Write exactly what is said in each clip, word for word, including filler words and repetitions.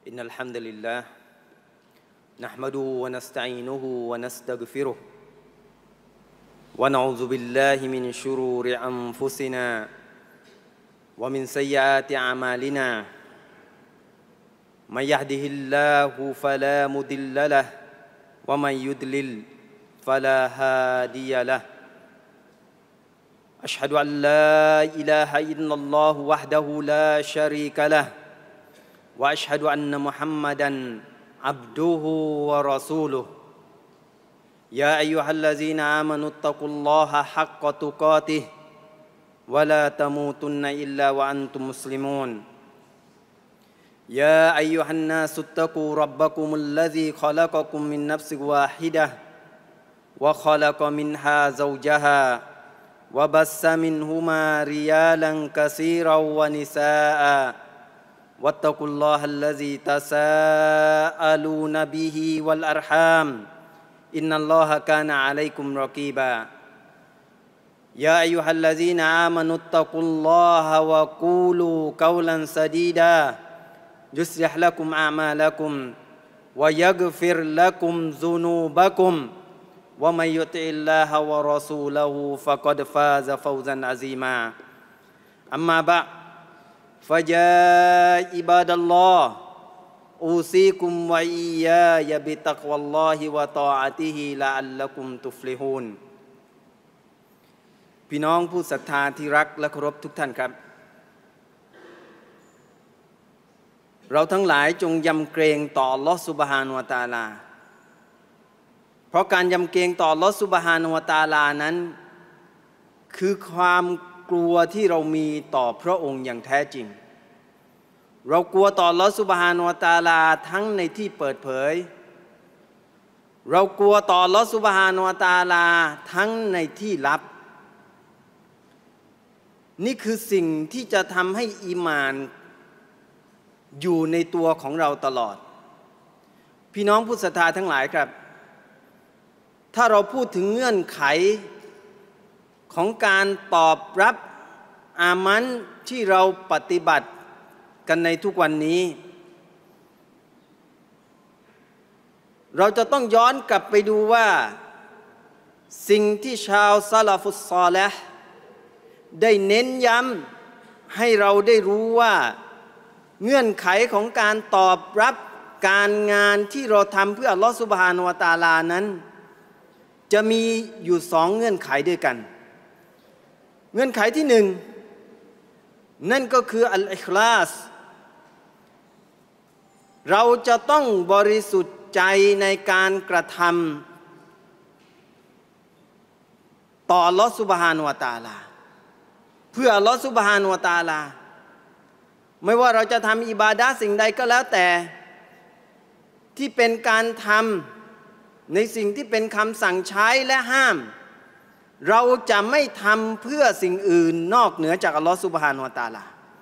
إن الحمد لله نحمده ونستعينه ونستغفره ونعوذ بالله من شرور أنفسنا ومن سيئات أعمالنا من يهده الله فلا مضل له ومن يضلل فلا هادي له أشهد أن لا إله إلا الله وحده لا شريك له وأشهد أن محمدا عبده ورسوله يا أيها الذين آمنوا اتقوا الله حق تقاته ولا تموتن إلا وأنتم مسلمون يا أيها الناس اتقوا ربكم الذي خلقكم من نفس واحدة وخلق منها زوجها وبث منهما رجالا كثيرا ونساء واتقوا الله الذي تساءلون به والأرحام إن الله كان عليكم رقيبا يا أيها الذين آمنوا اتقوا الله وقولوا قولا سديدا يصلح لكم أعمالكم ويغفر لكم ذنوبكم ومن يطع الله ورسوله فقد فاز فوزا عظيما أما بعد فيا عباد الله أوصيكم وإياي بتقوى الله وطاعته لعلكم تفلحونพี่น้องผู้ศรัทธาที่รักและเคารพทุกท่านครับเราทั้งหลายจงยำเกรงต่ออัลเลาะห์ซุบฮานะฮูวะตะอาลาเพราะการยำเกรงต่ออัลเลาะห์ซุบฮานะฮูวะตะอาลานั้นคือความกลัวที่เรามีต่อพระองค์อย่างแท้จริงเรากลัวต่ออัลเลาะห์ซุบฮานะฮูวะตะอาลาทั้งในที่เปิดเผยเรากลัวต่ออัลเลาะห์ซุบฮานะฮูวะตะอาลาทั้งในที่ลับนี่คือสิ่งที่จะทำให้อีหม่านอยู่ในตัวของเราตลอดพี่น้องผู้ศรัทธาทั้งหลายครับถ้าเราพูดถึงเงื่อนไขของการตอบรับอามันที่เราปฏิบัติกันในทุกวันนี้เราจะต้องย้อนกลับไปดูว่าสิ่งที่ชาวซะลาฟุสซอลิห์ได้เน้นย้ำให้เราได้รู้ว่าเงื่อนไขของการตอบรับการงานที่เราทำเพื่ออัลลอฮฺซุบฮานะฮูวะตะอาลานั้นจะมีอยู่สองเงื่อนไขด้วยกันเงื่อนไขที่หนึ่งนั่นก็คืออัลอิคลาสเราจะต้องบริสุทธิ์ใจในการกระทำต่ออัลลอฮฺซุบฮานะฮูวะตะอาลาเพื่ออัลลอฮฺซุบฮานะฮูวะตะอาลาไม่ว่าเราจะทำอิบาดะห์สิ่งใดก็แล้วแต่ที่เป็นการทำในสิ่งที่เป็นคำสั่งใช้และห้ามเราจะไม่ทำเพื่อสิ่งอื่นนอกเหนือจากอัลลอฮฺซุบฮานะฮูวะตะอาลา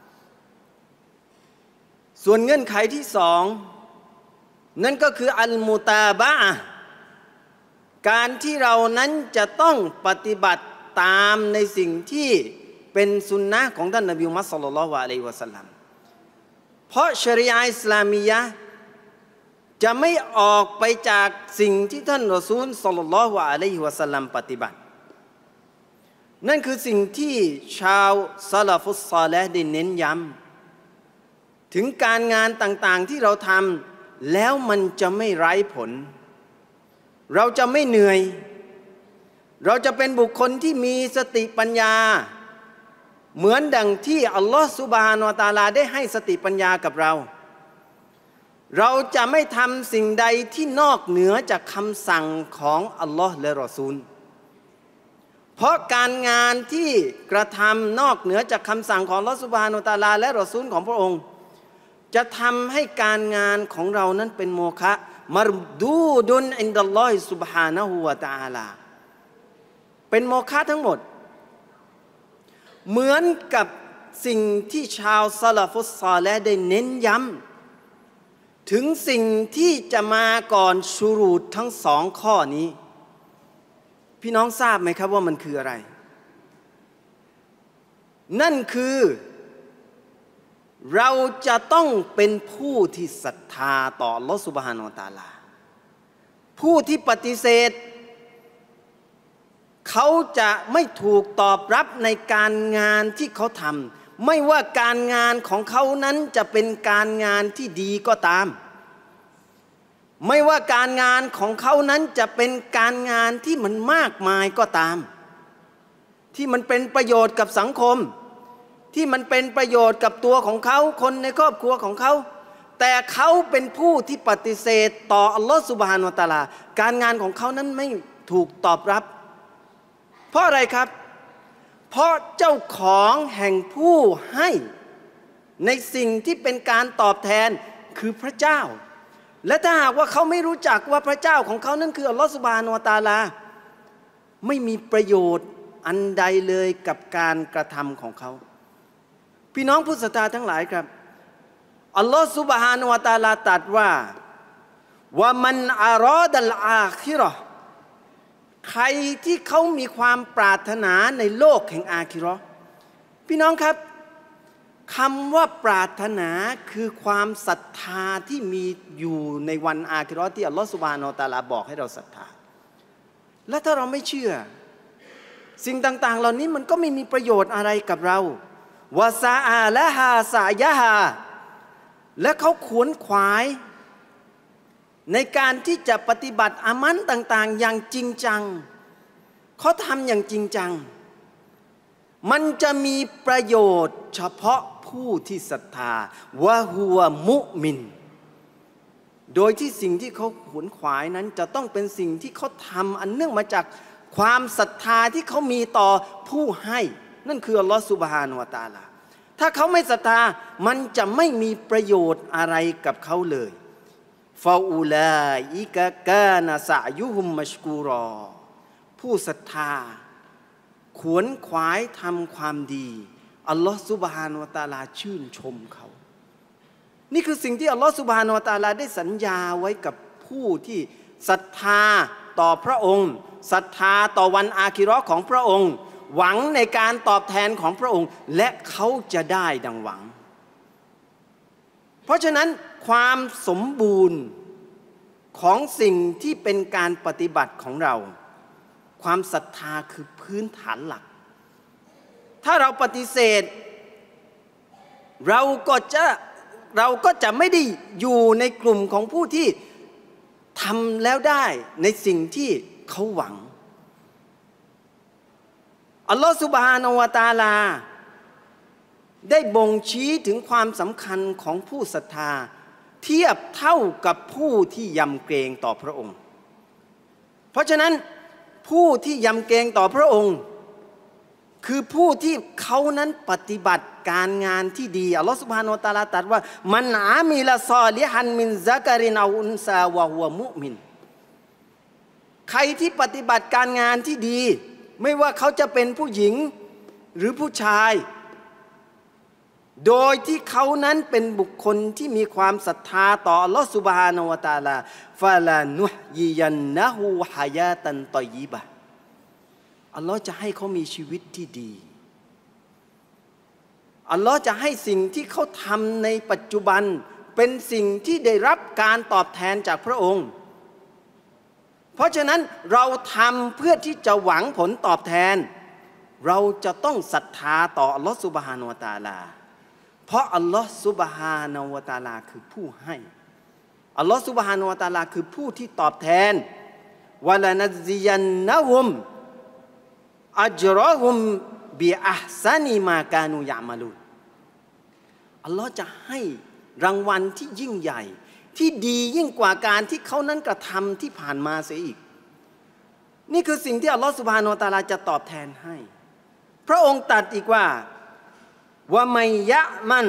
ส่วนเงื่อนไขที่สองนั่นก็คืออัลมุตาบะอะห์การที่เรานั้นจะต้องปฏิบัติตามในสิ่งที่เป็นสุนนะห์ของท่านนบีมุฮัมมัดศ็อลลัลลอฮุอะลัยฮิวะซัลลัมเพราะชะรีอะห์อิสลามียะห์จะไม่ออกไปจากสิ่งที่ท่านรอซูลศ็อลลัลลอฮุอะลัยฮิวะซัลลัมปฏิบัตินั่นคือสิ่งที่ชาวซะลาฟุสซอลิห์ได้เน้นย้ำถึงการงานต่างๆที่เราทำแล้วมันจะไม่ไร้ผลเราจะไม่เหนื่อยเราจะเป็นบุคคลที่มีสติปัญญาเหมือนดังที่อัลลอฮฺซุบฮานะฮูวะตะอาลาได้ให้สติปัญญากับเราเราจะไม่ทำสิ่งใดที่นอกเหนือจากคำสั่งของอัลลอฮ์และรอซูลเพราะการงานที่กระทำนอกเหนือจากคำสั่งของอัลลอฮ์ซุบฮานะฮูวะตะอาลาและรอซูลของพระองค์จะทำให้การงานของเรานั้นเป็นโมฆะมารดูดุนอินดัลลอฮิซุบฮานะฮูวะตะอาลาเป็นโมฆะทั้งหมดเหมือนกับสิ่งที่ชาวซะลาฟุสซอลิห์ได้เน้นย้ำถึงสิ่งที่จะมาก่อนชูรูตทั้งสองข้อนี้พี่น้องทราบไหมครับว่ามันคืออะไร นั่นคือเราจะต้องเป็นผู้ที่ศรัทธาต่ออัลลอฮฺซุบฮานะฮูวะตะอาลาผู้ที่ปฏิเสธเขาจะไม่ถูกตอบรับในการงานที่เขาทำไม่ว่าการงานของเขานั้นจะเป็นการงานที่ดีก็ตามไม่ว่าการงานของเขานั้นจะเป็นการงานที่มันมากมายก็ตามที่มันเป็นประโยชน์กับสังคมที่มันเป็นประโยชน์กับตัวของเขาคนในครอบครัวของเขาแต่เขาเป็นผู้ที่ปฏิเสธต่ออัลลอฮฺซุบฮานะฮูวะตะอาลาการงานของเขานั้นไม่ถูกตอบรับเพราะอะไรครับเพราะเจ้าของแห่งผู้ให้ในสิ่งที่เป็นการตอบแทนคือพระเจ้าและถ้าหากว่าเขาไม่รู้จักว่าพระเจ้าของเขานั้นคืออัลลอฮฺซุบฮานะฮูวะตะอาลาไม่มีประโยชน์อันใดเลยกับการกระทำของเขาพี่น้องผู้ศรัทธาทั้งหลายครับอัลลอฮฺซุบฮานะฮูวะตะอาลาตรัสว่าว่ามันอารอดัลอาคิเราะห์ใครที่เขามีความปรารถนาในโลกแห่งอาคิเราะห์พี่น้องครับคำว่าปรารถนาคือความศรัทธาที่มีอยู่ในวันอาคิเราะห์ที่อัลลอฮฺซุบฮานะฮูวะตะอาลาบอกให้เราศรัทธาและถ้าเราไม่เชื่อสิ่งต่างๆเหล่านี้มันก็ไม่มีประโยชน์อะไรกับเราวาซาอาละฮาสายะฮาและเขาขวนขวายในการที่จะปฏิบัติอามันต่างๆอย่างจริงจังเขาทำอย่างจริงจังมันจะมีประโยชน์เฉพาะผู้ที่ศรัทธาวะฮัวมุมินโดยที่สิ่งที่เขาขวนขวายนั้นจะต้องเป็นสิ่งที่เขาทำอันเนื่องมาจากความศรัทธาที่เขามีต่อผู้ให้นั่นคืออัลลอฮฺซุบฮานะฮูวะตะอาลาถ้าเขาไม่ศรัทธามันจะไม่มีประโยชน์อะไรกับเขาเลยฟาอูลาอิกะกานะซะยุฮุมมัชกูรอผู้ศรัทธาขวนขวายทำความดีอัลลอฮฺซุบฮานะฮูวะตะอาลาชื่นชมเขานี่คือสิ่งที่อัลลอฮฺซุบฮานะฮูวะตะอาลาได้สัญญาไว้กับผู้ที่ศรัทธาต่อพระองค์ศรัทธาต่อวันอาคิเราะห์ของพระองค์หวังในการตอบแทนของพระองค์และเขาจะได้ดังหวังเพราะฉะนั้นความสมบูรณ์ของสิ่งที่เป็นการปฏิบัติของเราความศรัทธาคือพื้นฐานหลักถ้าเราปฏิเสธเราก็จะเราก็จะไม่ได้อยู่ในกลุ่มของผู้ที่ทำแล้วได้ในสิ่งที่เขาหวังอัลลอฮฺซุบฮานะฮูวะตะอาลาได้บ่งชี้ถึงความสำคัญของผู้ศรัทธาเทียบเท่ากับผู้ที่ยำเกรงต่อพระองค์เพราะฉะนั้นผู้ที่ยำเกรงต่อพระองค์คือผู้ที่เขานั้นปฏิบัติการงานที่ดีอัลลอฮฺซุบฮานะฮูวะตะอาลาตรัสว่ามันอามิลซอลิฮันมินซะกะรินเอาอุนซาวะฮุวะมุมินใครที่ปฏิบัติการงานที่ดีไม่ว่าเขาจะเป็นผู้หญิงหรือผู้ชายโดยที่เขานั้นเป็นบุคคลที่มีความศรัทธาต่ออัลลอฮฺซุบฮานะฮูวะตะอาลาฟะลานุฮยิยันนะฮูฮายาตันฏอยยิบะห์อัลลอฮ์จะให้เขามีชีวิตที่ดีอัลลอฮ์จะให้สิ่งที่เขาทำในปัจจุบันเป็นสิ่งที่ได้รับการตอบแทนจากพระองค์เพราะฉะนั้นเราทำเพื่อที่จะหวังผลตอบแทนเราจะต้องศรัทธาต่ออัลลอฮ์ซุบฮานะฮูวะตะอาลาเพราะอัลลอฮ์ซุบฮานะฮูวะตะอาลาคือผู้ให้อัลลอฮ์ซุบฮานะฮูวะตะอาลาคือผู้ที่ตอบแทนวะลานัซซิยันนะฮุมอัจรอฮุมบิอัห์ซานิมากานูยะมาลูนอัลลอฮ์จะให้รางวัลที่ยิ่งใหญ่ที่ดียิ่งกว่าการที่เขานั้นกระทำที่ผ่านมาเสียอีกนี่คือสิ่งที่อัลลอฮฺซุบฮานะฮูวะตะอาลาจะตอบแทนให้พระองค์ตรัสอีกว่าว่ามัยยะมัน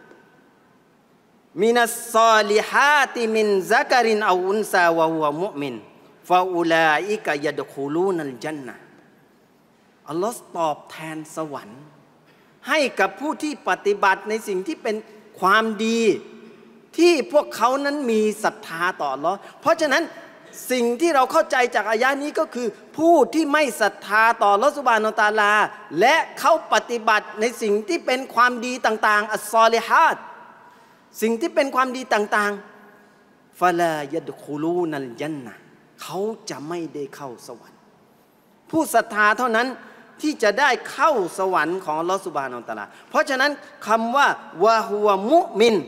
มินัสซอลิฮาติมินซะกะรินเอาอุนซาวะฮุวะมุมินฟาอูลาอิกะยัดคุลูนัลญันนะห์อัลลอฮฺตอบแทนสวรรค์ให้กับผู้ที่ปฏิบัติในสิ่งที่เป็นความดีที่พวกเขานั้นมีศรัทธาต่ออัลลอฮ์เพราะฉะนั้นสิ่งที่เราเข้าใจจากอายะนี้ก็คือผู้ที่ไม่ศรัทธาต่ออัลเลาะห์ซุบฮานะฮูวะตะอาลาและเขาปฏิบัติในสิ่งที่เป็นความดีต่างๆอัสซอลิฮาตสิ่งที่เป็นความดีต่างๆฟะลายัดคุลูนัลญันนะห์เขาจะไม่ได้เข้าสวรรค์ผู้ศรัทธาเท่านั้นที่จะได้เข้าสวรรค์ของอัลเลาะห์ซุบฮานะฮูวะตะอาลาเพราะฉะนั้นคำว่าวะฮุวะมุมิน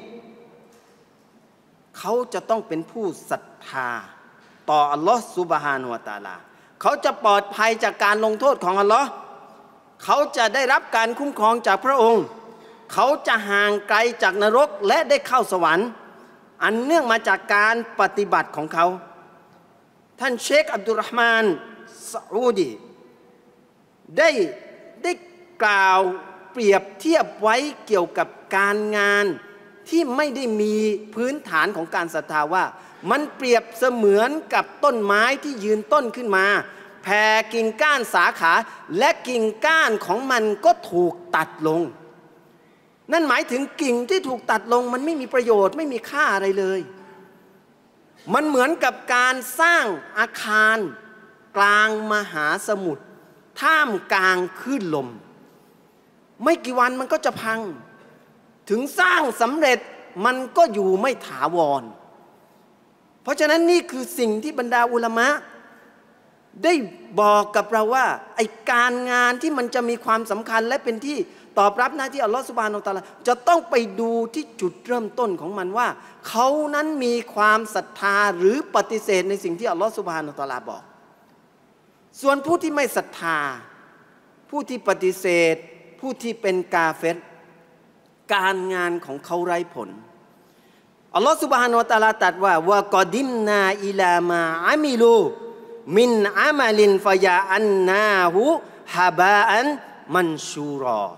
เขาจะต้องเป็นผู้ศรัทธาต่ออัลลอฮ์ซุบฮานะฮูวะตะอาลาเขาจะปลอดภัยจากการลงโทษของอัลลอฮ์เขาจะได้รับการคุ้มครองจากพระองค์เขาจะห่างไกลจากนรกและได้เข้าสวรรค์อันเนื่องมาจากการปฏิบัติของเขาท่านเชคอับดุลรห์มานซะอูดีได้ได้กล่าวเปรียบเทียบไว้เกี่ยวกับการงานที่ไม่ได้มีพื้นฐานของการศรัทธาว่ามันเปรียบเสมือนกับต้นไม้ที่ยืนต้นขึ้นมาแผ่กิ่งก้านสาขาและกิ่งก้านของมันก็ถูกตัดลงนั่นหมายถึงกิ่งที่ถูกตัดลงมันไม่มีประโยชน์ไม่มีค่าอะไรเลยมันเหมือนกับการสร้างอาคารกลางมหาสมุทรท่ามกลางคลื่นลมไม่กี่วันมันก็จะพังถึงสร้างสำเร็จมันก็อยู่ไม่ถาวรเพราะฉะนั้นนี่คือสิ่งที่บรรดาอุลามะได้บอกกับเราว่าไอ้การงานที่มันจะมีความสำคัญและเป็นที่ตอบรับหน้าที่อัลลอฮฺซุบฮานะฮูวะตะอาลาจะต้องไปดูที่จุดเริ่มต้นของมันว่าเขานั้นมีความศรัทธาหรือปฏิเสธในสิ่งที่อัลลอฮฺซุบฮานะฮูวะตะอาลาบอกส่วนผู้ที่ไม่ศรัทธาผู้ที่ปฏิเสธผู้ที่เป็นกาเฟรการงานของเขาไร้ผลอัลลอฮฺ سبحانه และ تعالى ตรัสว่าวะกอดิมนาอิลามาอามิลูมินอามัลินฟะยาอันนาหูฮะบาอันมันชูรอ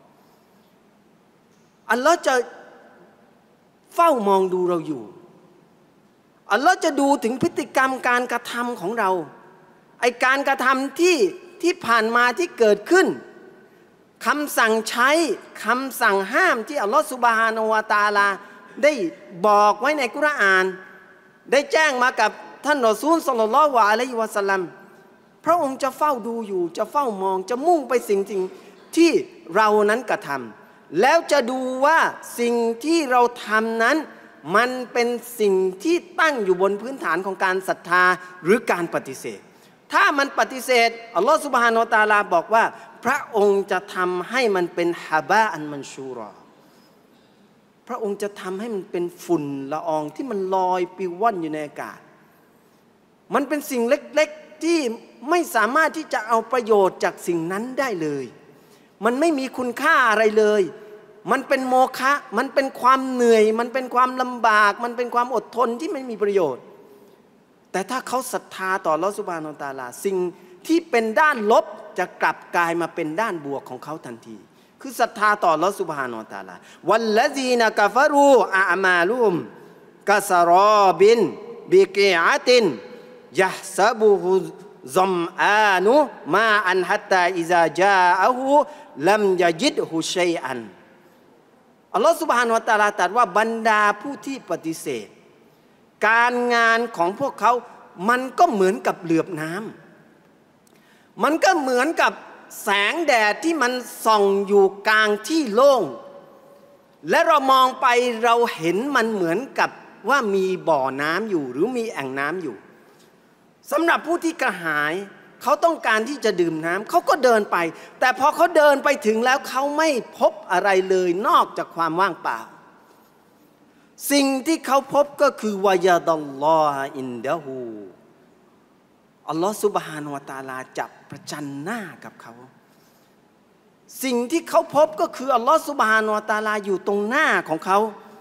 อัลลอฮฺจะเฝ้ามองดูเราอยู่อัลลอฮฺจะดูถึงพฤติกรรมการกระทำของเราไอการกระทำที่ที่ผ่านมาที่เกิดขึ้นคำสั่งใช้คำสั่งห้ามที่อัลลอฮฺ سبحانه และ تعالى ได้บอกไว้ในกุรอานได้แจ้งมากับท่านรอซูลศ็อลลัลลอฮุอะลัยฮิวะซัลลัมพระองค์จะเฝ้าดูอยู่จะเฝ้ามองจะมุ่งไปสิ่งสิ่งที่เรานั้นกระทำแล้วจะดูว่าสิ่งที่เราทำนั้นมันเป็นสิ่งที่ตั้งอยู่บนพื้นฐานของการศรัทธาหรือการปฏิเสธถ้ามันปฏิเสธอัลลอฮฺซุบฮานะฮูวะตะอาลาบอกว่าพระองค์จะทำให้มันเป็นฮะบาอันมันชูรอพระองค์จะทำให้มันเป็นฝุ่นละอองที่มันลอยปลิวว่อนอยู่ในอากาศมันเป็นสิ่งเล็กๆที่ไม่สามารถที่จะเอาประโยชน์จากสิ่งนั้นได้เลยมันไม่มีคุณค่าอะไรเลยมันเป็นโมฆะมันเป็นความเหนื่อยมันเป็นความลำบากมันเป็นความอดทนที่ไม่มีประโยชน์แต่ถ้าเขาศรัทธาต่ออัลเลาะห์ซุบฮานะฮูวะตะอาลาสิ่งที่เป็นด้านลบจะกลับกลายมาเป็นด้านบวกของเขาทันทีคือศรัทธาต่ออัลเลาะห์ซุบฮานะฮูวะตะอาลาวัลลซีนะกะฟะรูอะมาลุมกะซะรอบินบิกิอะตินยะฮซะบุฮุซัมอานุมาอันฮัตตาอิซาจาอะฮูลัมยะญิดฮุชัยอันอัลเลาะห์ซุบฮานะฮูวะตะอาลาตรัสว่าบรรดาผู้ที่ปฏิเสธการงานของพวกเขามันก็เหมือนกับเหลือบน้ำมันก็เหมือนกับแสงแดดที่มันส่องอยู่กลางที่โล่งและเรามองไปเราเห็นมันเหมือนกับว่ามีบ่อน้ำอยู่หรือมีแอ่งน้ำอยู่สำหรับผู้ที่กระหายเขาต้องการที่จะดื่มน้ำเขาก็เดินไปแต่พอเขาเดินไปถึงแล้วเขาไม่พบอะไรเลยนอกจากความว่างเปล่าสิ่งที่เขาพบก็คือวะยาดัลลอฮอินดะฮูอัลลอฮฺซุบฮานะฮูวะตะอาลาจะประจันหน้ากับเขาสิ่งที่เขาพบก็คืออัลลอฮฺซุบฮานะฮูวะตะอาลาอยู่ตรงหน้าของเขา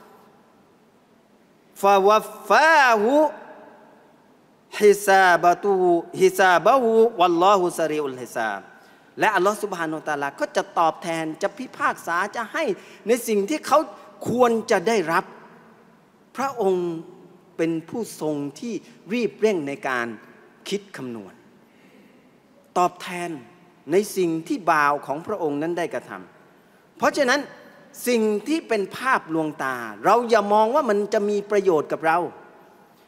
ฟะวัฟฟาฮูฮิซาบะตูฮิซาบะฮูวัลลอฮุซะรีอุลฮิซาบและอัลลอฮฺซุบฮานะฮูวะตะอาลาก็จะตอบแทนจะพิพากษาจะให้ในสิ่งที่เขาควรจะได้รับพระองค์เป็นผู้ทรงที่รีบเร่งในการคิดคำนวณตอบแทนในสิ่งที่บ่าวของพระองค์นั้นได้กระทำเพราะฉะนั้นสิ่งที่เป็นภาพลวงตาเราอย่ามองว่ามันจะมีประโยชน์กับเรา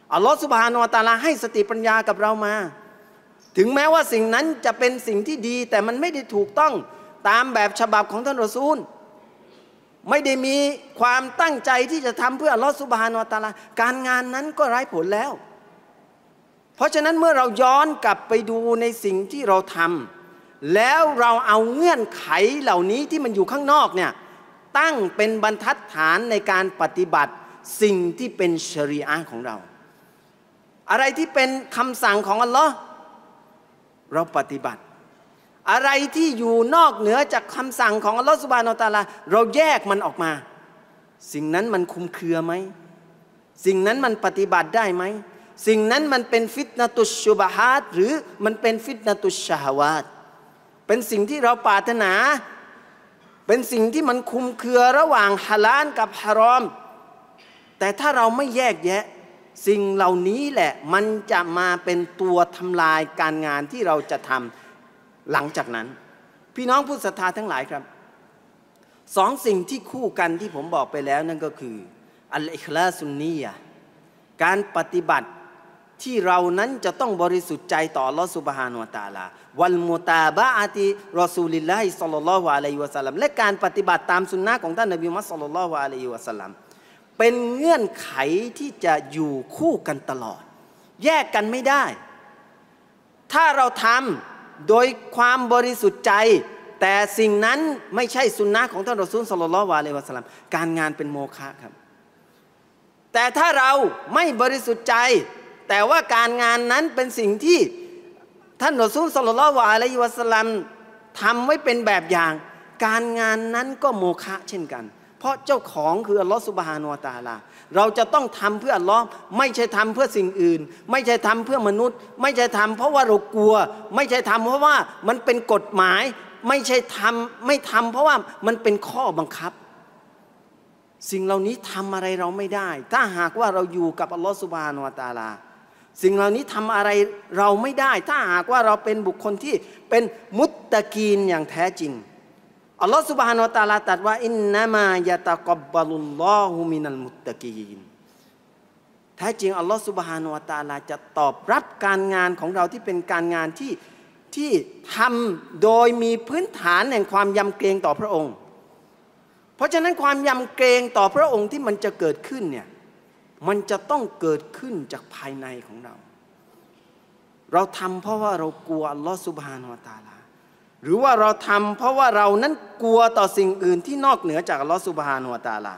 อัลลอฮฺซุบฮานะฮูวะตะอาลาให้สติปัญญากับเรามาถึงแม้ว่าสิ่งนั้นจะเป็นสิ่งที่ดีแต่มันไม่ได้ถูกต้องตามแบบฉบับของท่านรอซูลไม่ได้มีความตั้งใจที่จะทำเพื่ออัลลอฮฺซุบฮานะฮูวะตะอาลาการงานนั้นก็ไร้ผลแล้วเพราะฉะนั้นเมื่อเราย้อนกลับไปดูในสิ่งที่เราทำแล้วเราเอาเงื่อนไขเหล่านี้ที่มันอยู่ข้างนอกเนี่ยตั้งเป็นบรรทัดฐานในการปฏิบัติสิ่งที่เป็นชะรีอะห์ของเราอะไรที่เป็นคำสั่งของอัลลอฮ์เราปฏิบัติอะไรที่อยู่นอกเหนือจากคำสั่งของอัลลอฮ์ซุบฮานะฮูวะตะอาลาเราแยกมันออกมาสิ่งนั้นมันคลุมเครือไหมสิ่งนั้นมันปฏิบัติได้ไหมสิ่งนั้นมันเป็นฟิตนะตุชชุบฮาตหรือมันเป็นฟิตนะตุชชะฮาวาตเป็นสิ่งที่เราปรารถนาเป็นสิ่งที่มันคลุมเครือระหว่างฮาลาลกับฮารอมแต่ถ้าเราไม่แยกแยะสิ่งเหล่านี้แหละมันจะมาเป็นตัวทำลายการงานที่เราจะทำหลังจากนั้นพี่น้องผู้ศรัทธาทั้งหลายครับสองสิ่งที่คู่กันที่ผมบอกไปแล้วนั่นก็คืออัลอิคลาสุนนียะห์การปฏิบัติที่เรานั้นจะต้องบริสุทธิ์ใจต่ออัลลอฮฺซุบฮานะฮูวะตะอาลาวัลมุตาบะอะติรอซูลิลลาฮิศ็อลลัลลอฮุอะลัยฮิวะซัลลัมและการปฏิบัติตามสุนนะของท่านนบีมุฮัมมัดศ็อลลัลลอฮุอะลัยฮิวะซัลลัมเป็นเงื่อนไขที่จะอยู่คู่กันตลอดแยกกันไม่ได้ถ้าเราทำโดยความบริสุทธิ์ใจแต่สิ่งนั้นไม่ใช่สุนนะของท่านรอซูลศ็อลลัลลอฮุอะลัยฮิวะซัลลัมการงานเป็นโมฆะครับแต่ถ้าเราไม่บริสุทธิ์ใจแต่ว่าการงานนั้นเป็นสิ่งที่ท่านรอซูลศ็อลลัลลอฮุอะลัยฮิวะซัลลัมทำไว้เป็นแบบอย่างการงานนั้นก็โมฆะเช่นกันเพราะเจ้าของคืออัลลอฮฺซุบฮานะฮูวะตะอาลาเราจะต้องทำเพื่ออัลลอฮ์ไม่ใช่ทำเพื่อสิ่งอื่นไม่ใช่ทำเพื่อมนุษย์ไม่ใช่ทำเพราะว่าเรากลัวไม่ใช่ทำเพราะว่ามันเป็นกฎหมายไม่ใช่ทำไม่ทำเพราะว่ามันเป็นข้อบังคับสิ่งเหล่านี้ทำอะไรเราไม่ได้ถ้าหากว่าเราอยู่กับอัลลอฮฺซุบฮานะฮูวะตะอาลาสิ่งเหล่านี้ทำอะไรเราไม่ได้ถ้าหากว่าเราเป็นบุคคลที่เป็นมุตตะกีนอย่างแท้จริงอัลลอฮฺซุบฮานะฮูวะตะอาลาตรัสว่าอินนามายะตะกับบะลุลลอฮุมินัลมุตตะกีนแท้จริงอัลลอฮฺซุบฮานะฮูวะตะอาลาจะตอบรับการงานของเราที่เป็นการงานที่ที่ทำโดยมีพื้นฐานแห่งความยำเกรงต่อพระองค์เพราะฉะนั้นความยำเกรงต่อพระองค์ที่มันจะเกิดขึ้นเนี่ยมันจะต้องเกิดขึ้นจากภายในของเราเราทำเพราะว่าเรากลัวอัลลอฮฺซุบฮานะฮูวะตะอาลาหรือว่าเราทำเพราะว่าเรานั้นกลัวต่อสิ่งอื่นที่นอกเหนือจากอัลลอฮฺซุบฮานะฮูวะตะอาลา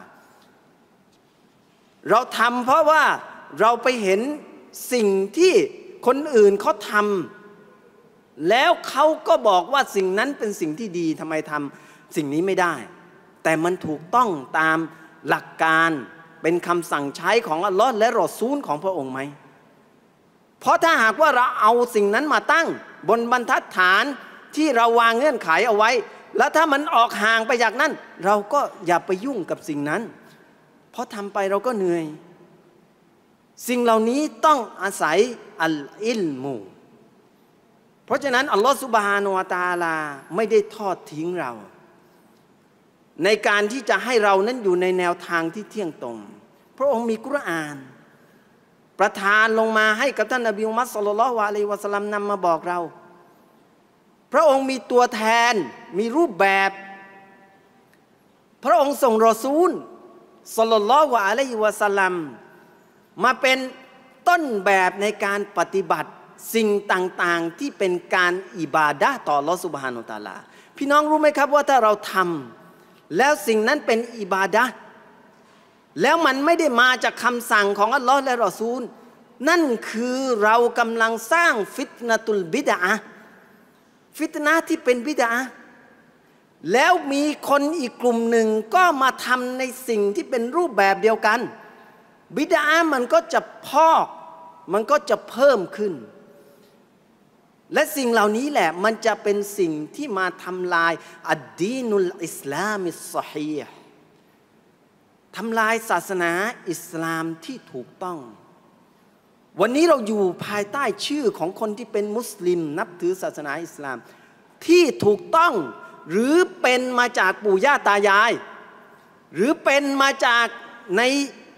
เราทำเพราะว่าเราไปเห็นสิ่งที่คนอื่นเขาทำแล้วเขาก็บอกว่าสิ่งนั้นเป็นสิ่งที่ดีทำไมทำสิ่งนี้ไม่ได้แต่มันถูกต้องตามหลักการเป็นคำสั่งใช้ของอัลลอฮ์และรอซูลของพระองค์ไหมเพราะถ้าหากว่าเราเอาสิ่งนั้นมาตั้งบนบรรทัดฐานที่เราวางเงื่อนไขเอาไว้แล้วถ้ามันออกห่างไปจากนั้นเราก็อย่าไปยุ่งกับสิ่งนั้นเพราะทำไปเราก็เหนื่อยสิ่งเหล่านี้ต้องอาศัยอัลอิลมูเพราะฉะนั้นอัลลอฮฺซุบฮานะฮูวะตะอาลาไม่ได้ทอดทิ้งเราในการที่จะให้เรานั้นอยู่ในแนวทางที่เที่ยงตรงพระองค์มีกุรอานประทานลงมาให้กับท่านนบีมุฮัมมัดศ็อลลัลลอฮุอะลัยฮิวะซัลลัมนำมาบอกเราพระองค์มีตัวแทนมีรูปแบบพระองค์ส่งรอซูลศ็อลลัลลอฮุอะลัยฮิวะซัลลัมมาเป็นต้นแบบในการปฏิบัติสิ่งต่างๆที่เป็นการอิบาดะห์ต่ออัลเลาะห์ซุบฮานะฮูวะตะอาลาพี่น้องรู้ไหมครับว่าถ้าเราทำแล้วสิ่งนั้นเป็นอิบาดะห์แล้วมันไม่ได้มาจากคำสั่งของอัลลอฮ์และรอซูลนั่นคือเรากำลังสร้างฟิตนะตุลบิดอะห์ฟิตนะห์ที่เป็นบิดอะห์แล้วมีคนอีกกลุ่มหนึ่งก็มาทำในสิ่งที่เป็นรูปแบบเดียวกันบิดอะห์มันก็จะพอกมันก็จะเพิ่มขึ้นและสิ่งเหล่านี้แหละมันจะเป็นสิ่งที่มาทำลายอัดดีนุลอิสลามิศศอฮีฮ์ทำลายศาสนาอิสลามที่ถูกต้องวันนี้เราอยู่ภายใต้ชื่อของคนที่เป็นมุสลิมนับถือศาสนาอิสลามที่ถูกต้องหรือเป็นมาจากปู่ย่าตายายหรือเป็นมาจากใน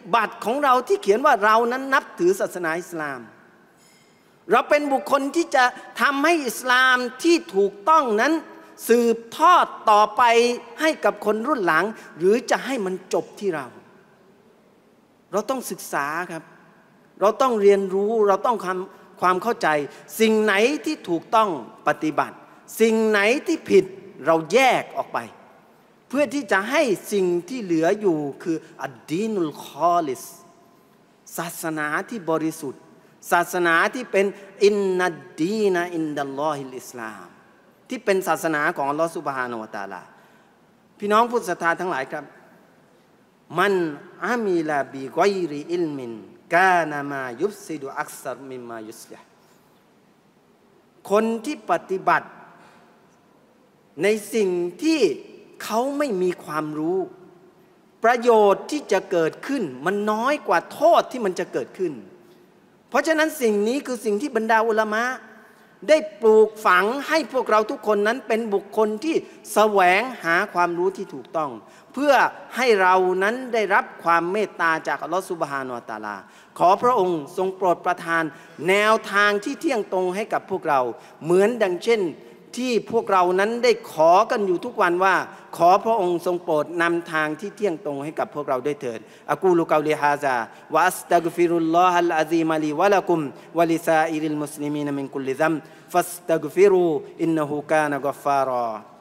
บัตรของเราที่เขียนว่าเรานั้นนับถือศาสนาอิสลามเราเป็นบุคคลที่จะทำให้อิสลามที่ถูกต้องนั้นสืบทอดต่อไปให้กับคนรุ่นหลังหรือจะให้มันจบที่เราเราต้องศึกษาครับเราต้องเรียนรู้เราต้องความความเข้าใจสิ่งไหนที่ถูกต้องปฏิบัติสิ่งไหนที่ผิดเราแยกออกไปเพื่อที่จะให้สิ่งที่เหลืออยู่คืออัดดีนุลคอลิสศาสนาที่บริสุทธิ์ศาสนาที่เป็นอินนัดดีนะอินดัลลอฮิลอิสลามที่เป็นศาสนาของอัลลอฮฺซุบฮานะฮูวะตะอาลาพี่น้องผู้ศรัทธาทั้งหลายครับมันอามิลาบิกอยริอิลมินกานามายุฟซิดุอักษรมิมมายุสลิฮคนที่ปฏิบัติในสิ่งที่เขาไม่มีความรู้ประโยชน์ที่จะเกิดขึ้นมันน้อยกว่าโทษที่มันจะเกิดขึ้นเพราะฉะนั้นสิ่งนี้คือสิ่งที่บรรดาอุลามะได้ปลูกฝังให้พวกเราทุกคนนั้นเป็นบุคคลที่แสวงหาความรู้ที่ถูกต้องเพื่อให้เรานั้นได้รับความเมตตาจากอัลลอฮฺซุบฮานะฮูวะตะอาลาขอพระองค์ทรงโปรดประทานแนวทางที่เที่ยงตรงให้กับพวกเราเหมือนดังเช่นที่พวกเรานั้นได้ขอกันอยู่ทุกวันว่าขอพระองค์ทรงโปรดนำทางที่เที่ยงตรงให้กับพวกเราด้วยเถิดอะกูลุกอลิฮาซาวะอัสตัฆฟิรุลลอฮัลอะซีมะลีวะละกุมวะลิซาอิริลมุสลิมีนมินกุลลิซัมฟัสตัฆฟิรูอินนะฮูกานะกัฟฟารอ